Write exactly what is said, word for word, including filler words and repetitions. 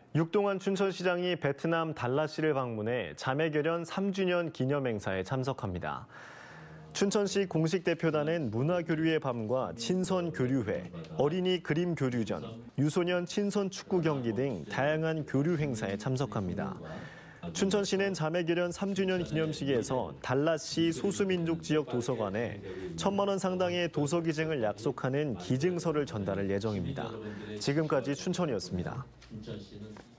육동환 춘천시장이 베트남 달라시를 방문해 자매결연 삼 주년 기념행사에 참석합니다. 춘천시 공식 대표단은 문화교류의 밤과 친선교류회, 어린이 그림교류전, 유소년 친선축구 경기 등 다양한 교류 행사에 참석합니다. 춘천시는 자매결연 삼 주년 기념식에서 달라시 소수민족 지역 도서관에 천만 원 상당의 도서 기증을 약속하는 기증서를 전달할 예정입니다. 지금까지 춘천이었습니다.